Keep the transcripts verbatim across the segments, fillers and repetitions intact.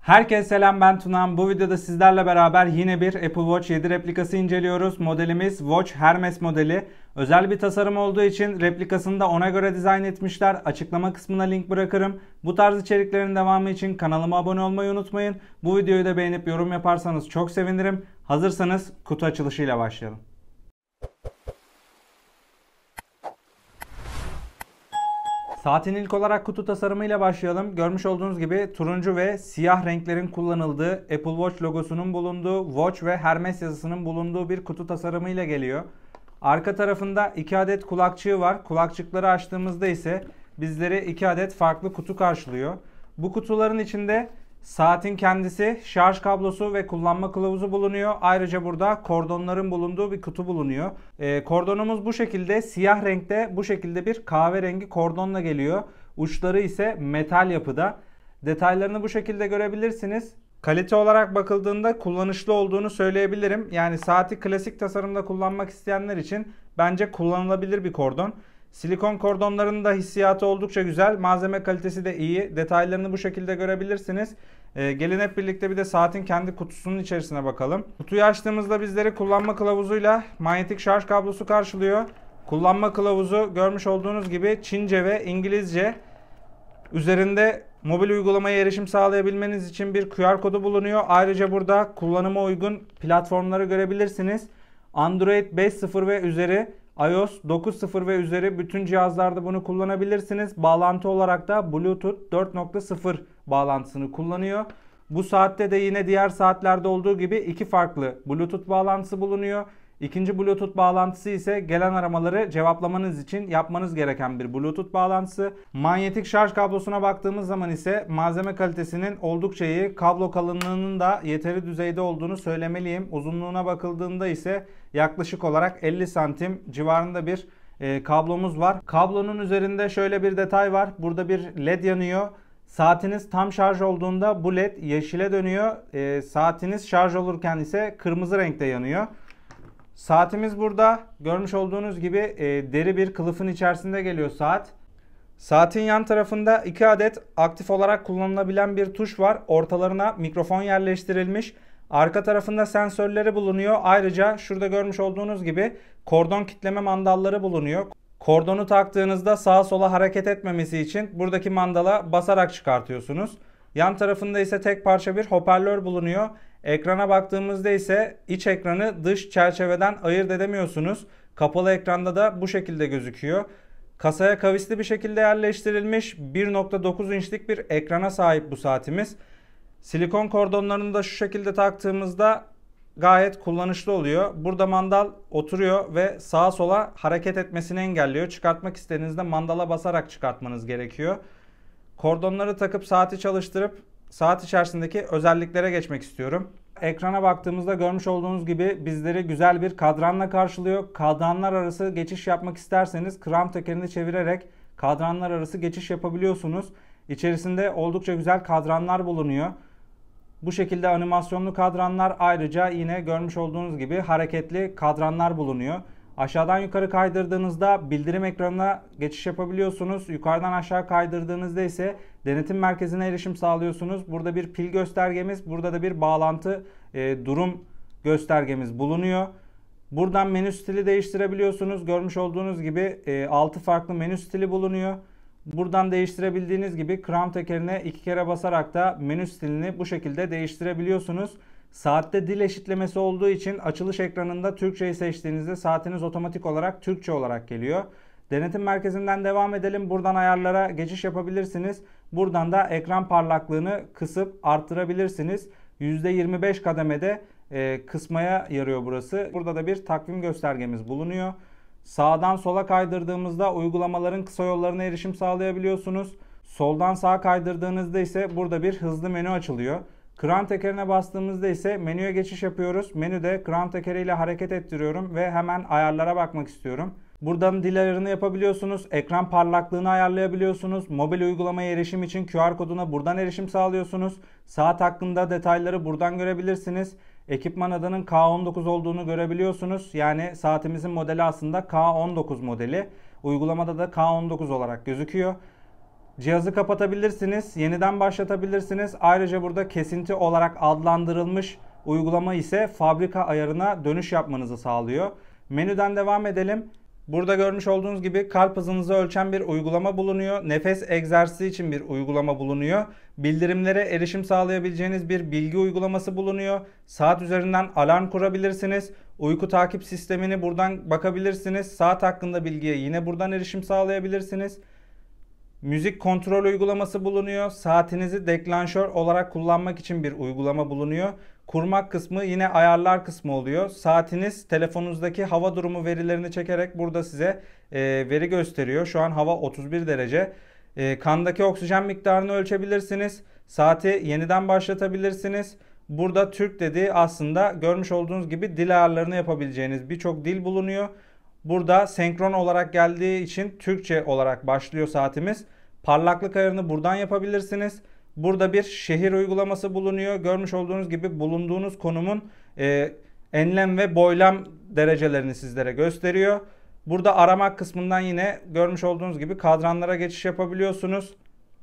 Herkese selam, ben Tunağan. Bu videoda sizlerle beraber yine bir Apple Watch yedi replikası inceliyoruz. Modelimiz Watch Hermes modeli. Özel bir tasarım olduğu için replikasını da ona göre dizayn etmişler. Açıklama kısmına link bırakırım. Bu tarz içeriklerin devamı için kanalıma abone olmayı unutmayın. Bu videoyu da beğenip yorum yaparsanız çok sevinirim. Hazırsanız kutu açılışıyla başlayalım. Saatin ilk olarak kutu tasarımıyla başlayalım. Görmüş olduğunuz gibi turuncu ve siyah renklerin kullanıldığı, Apple Watch logosunun bulunduğu, Watch ve Hermes yazısının bulunduğu bir kutu tasarımıyla geliyor. Arka tarafında iki adet kulakçığı var. Kulakçıkları açtığımızda ise bizleri iki adet farklı kutu karşılıyor. Bu kutuların içinde saatin kendisi, şarj kablosu ve kullanma kılavuzu bulunuyor. Ayrıca burada kordonların bulunduğu bir kutu bulunuyor. E, kordonumuz bu şekilde siyah renkte, bu şekilde bir kahverengi kordonla geliyor. Uçları ise metal yapıda. Detaylarını bu şekilde görebilirsiniz. Kalite olarak bakıldığında kullanışlı olduğunu söyleyebilirim. Yani saati klasik tasarımda kullanmak isteyenler için bence kullanılabilir bir kordon. Silikon kordonların da hissiyatı oldukça güzel. Malzeme kalitesi de iyi. Detaylarını bu şekilde görebilirsiniz. Ee, gelin hep birlikte bir de saatin kendi kutusunun içerisine bakalım. Kutuyu açtığımızda bizleri kullanma kılavuzuyla manyetik şarj kablosu karşılıyor. Kullanma kılavuzu görmüş olduğunuz gibi Çince ve İngilizce. Üzerinde mobil uygulamaya erişim sağlayabilmeniz için bir Q R kodu bulunuyor. Ayrıca burada kullanıma uygun platformları görebilirsiniz. Android beş nokta sıfır ve üzeri, iOS dokuz nokta sıfır ve üzeri bütün cihazlarda bunu kullanabilirsiniz. Bağlantı olarak da Bluetooth dört nokta sıfır bağlantısını kullanıyor. Bu saatte de yine diğer saatlerde olduğu gibi iki farklı Bluetooth bağlantısı bulunuyor. İkinci Bluetooth bağlantısı ise gelen aramaları cevaplamanız için yapmanız gereken bir Bluetooth bağlantısı. Manyetik şarj kablosuna baktığımız zaman ise malzeme kalitesinin oldukça iyi. Kablo kalınlığının da yeteri düzeyde olduğunu söylemeliyim. Uzunluğuna bakıldığında ise yaklaşık olarak elli santim civarında bir e, kablomuz var. Kablonun üzerinde şöyle bir detay var. Burada bir led yanıyor. Saatiniz tam şarj olduğunda bu led yeşile dönüyor. E, saatiniz şarj olurken ise kırmızı renkte yanıyor. Saatimiz burada görmüş olduğunuz gibi e, deri bir kılıfın içerisinde geliyor saat. Saatin yan tarafında iki adet aktif olarak kullanılabilen bir tuş var. Ortalarına mikrofon yerleştirilmiş. Arka tarafında sensörleri bulunuyor. Ayrıca şurada görmüş olduğunuz gibi kordon kitleme mandalları bulunuyor. Kordonu taktığınızda sağa sola hareket etmemesi için buradaki mandala basarak çıkartıyorsunuz. Yan tarafında ise tek parça bir hoparlör bulunuyor. Ekrana baktığımızda ise iç ekranı dış çerçeveden ayırt edemiyorsunuz. Kapalı ekranda da bu şekilde gözüküyor. Kasaya kavisli bir şekilde yerleştirilmiş bir nokta dokuz inçlik bir ekrana sahip bu saatimiz. Silikon kordonlarını da şu şekilde taktığımızda gayet kullanışlı oluyor. Burada mandal oturuyor ve sağa sola hareket etmesini engelliyor. Çıkartmak istediğinizde mandala basarak çıkartmanız gerekiyor. Kordonları takıp saati çalıştırıp saat içerisindeki özelliklere geçmek istiyorum. Ekrana baktığımızda görmüş olduğunuz gibi bizleri güzel bir kadranla karşılıyor. Kadranlar arası geçiş yapmak isterseniz kram tekerini çevirerek kadranlar arası geçiş yapabiliyorsunuz. İçerisinde oldukça güzel kadranlar bulunuyor. Bu şekilde animasyonlu kadranlar, ayrıca yine görmüş olduğunuz gibi hareketli kadranlar bulunuyor. Aşağıdan yukarı kaydırdığınızda bildirim ekranına geçiş yapabiliyorsunuz. Yukarıdan aşağı kaydırdığınızda ise denetim merkezine erişim sağlıyorsunuz. Burada bir pil göstergemiz, burada da bir bağlantı e, durum göstergemiz bulunuyor. Buradan menü stili değiştirebiliyorsunuz. Görmüş olduğunuz gibi e, altı farklı menü stili bulunuyor. Buradan değiştirebildiğiniz gibi crown tekerine iki kere basarak da menü stilini bu şekilde değiştirebiliyorsunuz. Saatte dil eşitlemesi olduğu için açılış ekranında Türkçeyi seçtiğinizde saatiniz otomatik olarak Türkçe olarak geliyor. Denetim merkezinden devam edelim. Buradan ayarlara geçiş yapabilirsiniz. Buradan da ekran parlaklığını kısıp arttırabilirsiniz. yüzde yirmi beş kademede e, kısmaya yarıyor burası. Burada da bir takvim göstergemiz bulunuyor. Sağdan sola kaydırdığımızda uygulamaların kısa yollarına erişim sağlayabiliyorsunuz. Soldan sağa kaydırdığınızda ise burada bir hızlı menü açılıyor. Crown tekerine bastığımızda ise menüye geçiş yapıyoruz. Menüde crown tekeriyle hareket ettiriyorum ve hemen ayarlara bakmak istiyorum. Buradan dil ayarını yapabiliyorsunuz. Ekran parlaklığını ayarlayabiliyorsunuz. Mobil uygulamaya erişim için Q R koduna buradan erişim sağlıyorsunuz. Saat hakkında detayları buradan görebilirsiniz. Ekipman adının K on dokuz olduğunu görebiliyorsunuz. Yani saatimizin modeli aslında K on dokuz modeli. Uygulamada da K on dokuz olarak gözüküyor. Cihazı kapatabilirsiniz, yeniden başlatabilirsiniz. Ayrıca burada kesinti olarak adlandırılmış uygulama ise fabrika ayarına dönüş yapmanızı sağlıyor. Menüden devam edelim. Burada görmüş olduğunuz gibi kalp hızınızı ölçen bir uygulama bulunuyor. Nefes egzersizi için bir uygulama bulunuyor. Bildirimlere erişim sağlayabileceğiniz bir bilgi uygulaması bulunuyor. Saat üzerinden alarm kurabilirsiniz. Uyku takip sistemini buradan bakabilirsiniz. Saat hakkında bilgiye yine buradan erişim sağlayabilirsiniz. Müzik kontrol uygulaması bulunuyor. Saatinizi deklanşör olarak kullanmak için bir uygulama bulunuyor. Kurmak kısmı yine ayarlar kısmı oluyor. Saatiniz telefonunuzdaki hava durumu verilerini çekerek burada size e, veri gösteriyor. Şu an hava otuz bir derece. E, kandaki oksijen miktarını ölçebilirsiniz. Saati yeniden başlatabilirsiniz. Burada Türk dediği aslında görmüş olduğunuz gibi dil ayarlarını yapabileceğiniz birçok dil bulunuyor. Burada senkron olarak geldiği için Türkçe olarak başlıyor saatimiz. Parlaklık ayarını buradan yapabilirsiniz. Burada bir şehir uygulaması bulunuyor. Görmüş olduğunuz gibi bulunduğunuz konumun e, enlem ve boylam derecelerini sizlere gösteriyor. Burada aramak kısmından yine görmüş olduğunuz gibi kadranlara geçiş yapabiliyorsunuz.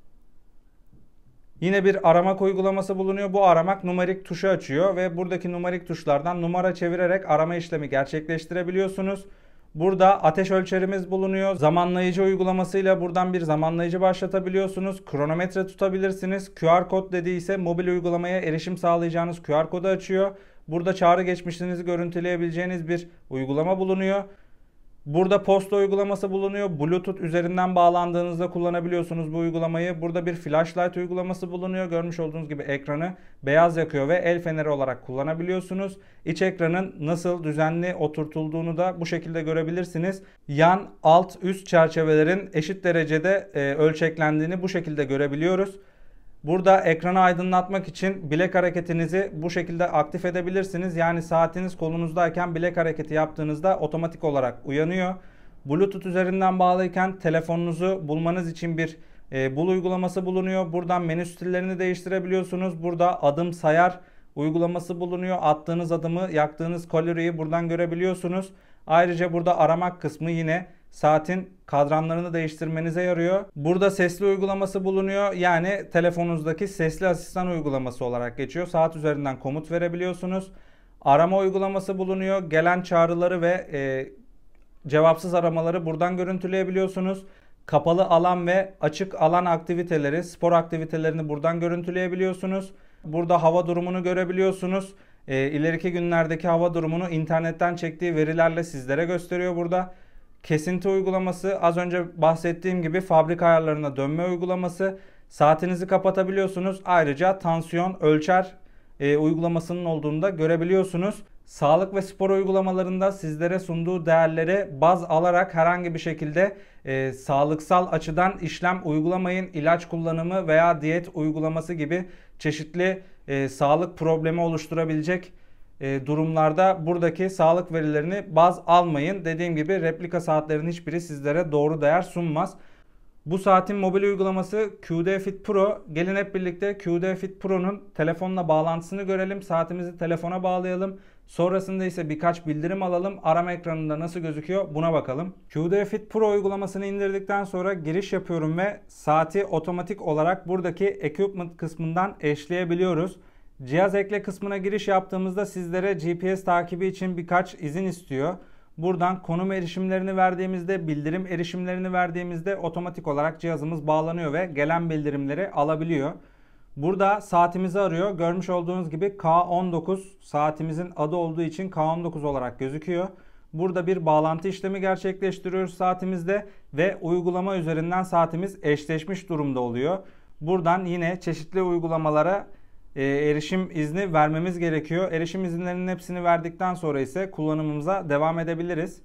Yine bir aramak uygulaması bulunuyor. Bu aramak numarik tuşu açıyor ve buradaki numarik tuşlardan numara çevirerek arama işlemi gerçekleştirebiliyorsunuz. Burada ateş ölçerimiz bulunuyor. Zamanlayıcı uygulamasıyla buradan bir zamanlayıcı başlatabiliyorsunuz. Kronometre tutabilirsiniz. Q R kod dediği ise mobil uygulamaya erişim sağlayacağınız Q R kodu açıyor. Burada çağrı geçmişinizi görüntüleyebileceğiniz bir uygulama bulunuyor. Burada posta uygulaması bulunuyor. Bluetooth üzerinden bağlandığınızda kullanabiliyorsunuz bu uygulamayı. Burada bir flashlight uygulaması bulunuyor. Görmüş olduğunuz gibi ekranı beyaz yakıyor ve el feneri olarak kullanabiliyorsunuz. İç ekranın nasıl düzenli oturtulduğunu da bu şekilde görebilirsiniz. Yan, alt, üst çerçevelerin eşit derecede e, ölçeklendiğini bu şekilde görebiliyoruz. Burada ekranı aydınlatmak için bilek hareketinizi bu şekilde aktif edebilirsiniz. Yani saatiniz kolunuzdayken bilek hareketi yaptığınızda otomatik olarak uyanıyor. Bluetooth üzerinden bağlıyken telefonunuzu bulmanız için bir e, bul uygulaması bulunuyor. Buradan menü stillerini değiştirebiliyorsunuz. Burada adım sayar uygulaması bulunuyor. Attığınız adımı, yaktığınız kaloriyi buradan görebiliyorsunuz. Ayrıca burada aramak kısmı yine saatin kadranlarını değiştirmenize yarıyor. Burada sesli uygulaması bulunuyor. Yani telefonunuzdaki sesli asistan uygulaması olarak geçiyor. Saat üzerinden komut verebiliyorsunuz. Arama uygulaması bulunuyor. Gelen çağrıları ve e, cevapsız aramaları buradan görüntüleyebiliyorsunuz. Kapalı alan ve açık alan aktiviteleri, spor aktivitelerini buradan görüntüleyebiliyorsunuz. Burada hava durumunu görebiliyorsunuz. E, ileriki günlerdeki hava durumunu internetten çektiği verilerle sizlere gösteriyor burada. Kesinti uygulaması, az önce bahsettiğim gibi fabrika ayarlarına dönme uygulaması. Saatinizi kapatabiliyorsunuz. Ayrıca tansiyon ölçer e, uygulamasının olduğunu da görebiliyorsunuz. Sağlık ve spor uygulamalarında sizlere sunduğu değerleri baz alarak herhangi bir şekilde e, sağlıksal açıdan işlem uygulamayın. İlaç kullanımı veya diyet uygulaması gibi çeşitli e, sağlık problemi oluşturabilecek e, durumlarda buradaki sağlık verilerini baz almayın. Dediğim gibi replika saatlerin hiçbiri sizlere doğru değer sunmaz. Bu saatin mobil uygulaması Q D Fit Pro. Gelin hep birlikte Q D Fit Pro'nun telefonla bağlantısını görelim. Saatimizi telefona bağlayalım. Sonrasında ise birkaç bildirim alalım. Arama ekranında nasıl gözüküyor buna bakalım. Q D Fit Pro uygulamasını indirdikten sonra giriş yapıyorum ve saati otomatik olarak buradaki Equipment kısmından eşleyebiliyoruz. Cihaz ekle kısmına giriş yaptığımızda sizlere G P S takibi için birkaç izin istiyor. Buradan konum erişimlerini verdiğimizde, bildirim erişimlerini verdiğimizde otomatik olarak cihazımız bağlanıyor ve gelen bildirimleri alabiliyor. Burada saatimizi arıyor. Görmüş olduğunuz gibi K on dokuz saatimizin adı olduğu için K on dokuz olarak gözüküyor. Burada bir bağlantı işlemi gerçekleştiriyoruz saatimizde ve uygulama üzerinden saatimiz eşleşmiş durumda oluyor. Buradan yine çeşitli uygulamalara e, erişim izni vermemiz gerekiyor. Erişim izinlerinin hepsini verdikten sonra ise kullanımımıza devam edebiliriz.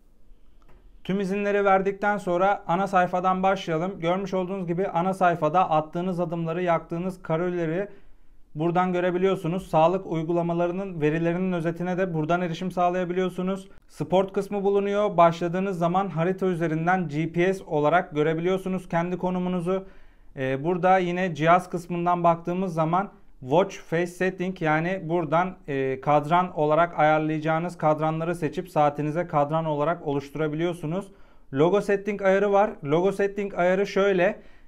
Tüm izinleri verdikten sonra ana sayfadan başlayalım. Görmüş olduğunuz gibi ana sayfada attığınız adımları, yaktığınız kalorileri buradan görebiliyorsunuz. Sağlık uygulamalarının verilerinin özetine de buradan erişim sağlayabiliyorsunuz. Sport kısmı bulunuyor. Başladığınız zaman harita üzerinden G P S olarak görebiliyorsunuz kendi konumunuzu. Ee, burada yine cihaz kısmından baktığımız zaman Watch Face Setting, yani buradan e, kadran olarak ayarlayacağınız kadranları seçip saatinize kadran olarak oluşturabiliyorsunuz. Logo Setting ayarı var. Logo Setting ayarı şöyle.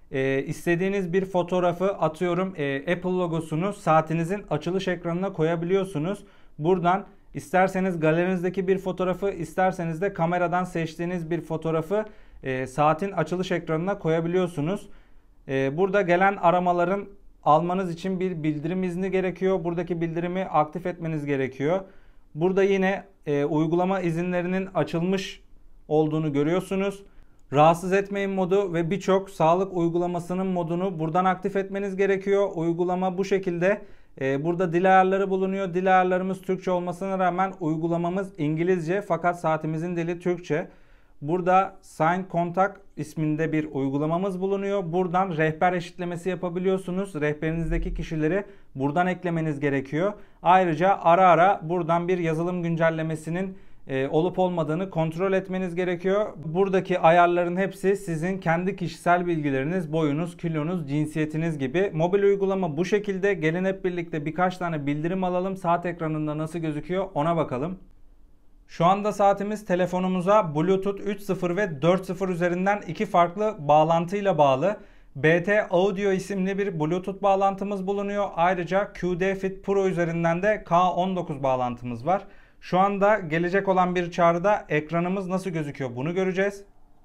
e, istediğiniz bir fotoğrafı, atıyorum e, Apple logosunu saatinizin açılış ekranına koyabiliyorsunuz. Buradan isterseniz galerinizdeki bir fotoğrafı, isterseniz de kameradan seçtiğiniz bir fotoğrafı e, saatin açılış ekranına koyabiliyorsunuz. E, burada gelen aramaların almanız için bir bildirim izni gerekiyor. Buradaki bildirimi aktif etmeniz gerekiyor. Burada yine e, uygulama izinlerinin açılmış olduğunu görüyorsunuz. Rahatsız etmeyin modu ve birçok sağlık uygulamasının modunu buradan aktif etmeniz gerekiyor. Uygulama bu şekilde. Ee, burada dil ayarları bulunuyor. Dil ayarlarımız Türkçe olmasına rağmen uygulamamız İngilizce, fakat saatimizin dili Türkçe. Burada Sign Contact isminde bir uygulamamız bulunuyor. Buradan rehber eşitlemesi yapabiliyorsunuz. Rehberinizdeki kişileri buradan eklemeniz gerekiyor. Ayrıca ara ara buradan bir yazılım güncellemesinin e, olup olmadığını kontrol etmeniz gerekiyor. Buradaki ayarların hepsi sizin kendi kişisel bilgileriniz, boyunuz, kilonuz, cinsiyetiniz gibi. Mobil uygulama bu şekilde. Gelin hep birlikte birkaç tane bildirim alalım. Saat ekranında nasıl gözüküyor ona bakalım. Şu anda saatimiz telefonumuza Bluetooth üç nokta sıfır ve dört nokta sıfır üzerinden iki farklı bağlantıyla bağlı. B T Audio isimli bir Bluetooth bağlantımız bulunuyor. Ayrıca Q D Fit Pro üzerinden de K on dokuz bağlantımız var. Şu anda gelecek olan bir çağrıda ekranımız nasıl gözüküyor bunu göreceğiz.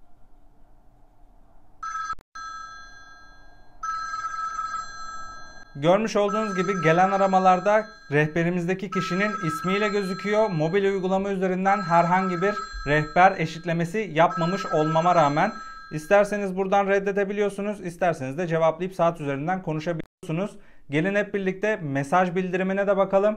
Görmüş olduğunuz gibi gelen aramalarda rehberimizdeki kişinin ismiyle gözüküyor. Mobil uygulama üzerinden herhangi bir rehber eşitlemesi yapmamış olmama rağmen isterseniz buradan reddedebiliyorsunuz, isterseniz de cevaplayıp saat üzerinden konuşabiliyorsunuz. Gelin hep birlikte mesaj bildirimine de bakalım.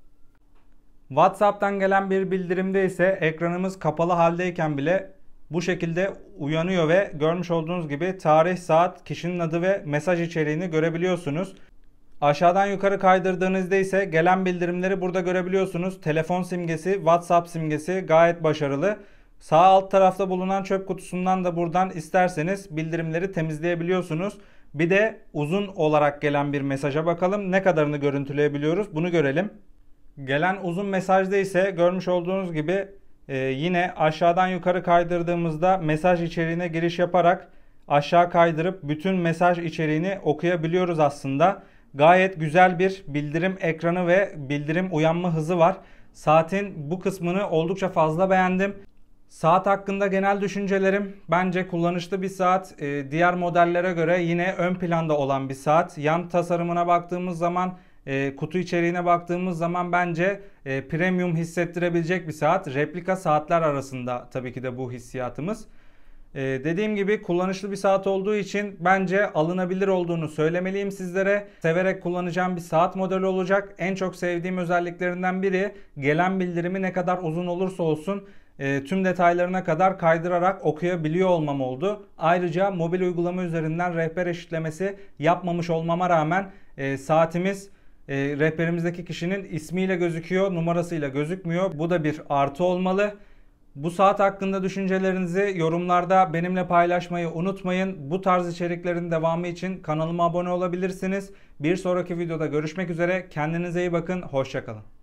WhatsApp'tan gelen bir bildirimde ise ekranımız kapalı haldeyken bile bu şekilde uyanıyor ve görmüş olduğunuz gibi tarih, saat, kişinin adı ve mesaj içeriğini görebiliyorsunuz. Aşağıdan yukarı kaydırdığınızda ise gelen bildirimleri burada görebiliyorsunuz. Telefon simgesi, WhatsApp simgesi gayet başarılı. Sağ alt tarafta bulunan çöp kutusundan da buradan isterseniz bildirimleri temizleyebiliyorsunuz. Bir de uzun olarak gelen bir mesaja bakalım. Ne kadarını görüntüleyebiliyoruz bunu görelim. Gelen uzun mesajda ise görmüş olduğunuz gibi e, yine aşağıdan yukarı kaydırdığımızda mesaj içeriğine giriş yaparak aşağı kaydırıp bütün mesaj içeriğini okuyabiliyoruz aslında. Gayet güzel bir bildirim ekranı ve bildirim uyanma hızı var. Saatin bu kısmını oldukça fazla beğendim. Saat hakkında genel düşüncelerim, bence kullanışlı bir saat. Ee, diğer modellere göre yine ön planda olan bir saat. Yan tasarımına baktığımız zaman, e, kutu içeriğine baktığımız zaman bence e, premium hissettirebilecek bir saat. Replika saatler arasında tabii ki de bu hissiyatımız. Ee, dediğim gibi kullanışlı bir saat olduğu için bence alınabilir olduğunu söylemeliyim sizlere. Severek kullanacağım bir saat modeli olacak. En çok sevdiğim özelliklerinden biri gelen bildirimi ne kadar uzun olursa olsun e, tüm detaylarına kadar kaydırarak okuyabiliyor olmam oldu. Ayrıca mobil uygulama üzerinden rehber eşitlemesi yapmamış olmama rağmen e, saatimiz e, rehberimizdeki kişinin ismiyle gözüküyor, numarasıyla gözükmüyor. Bu da bir artı olmalı. Bu saat hakkında düşüncelerinizi yorumlarda benimle paylaşmayı unutmayın. Bu tarz içeriklerin devamı için kanalıma abone olabilirsiniz. Bir sonraki videoda görüşmek üzere. Kendinize iyi bakın. Hoşça kalın.